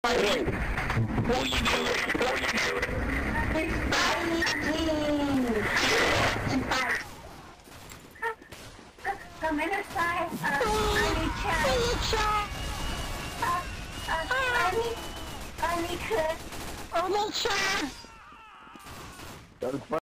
Will you do it? Will you do it? It's fighting! Come inside. I need chat. I need chat. Only chat.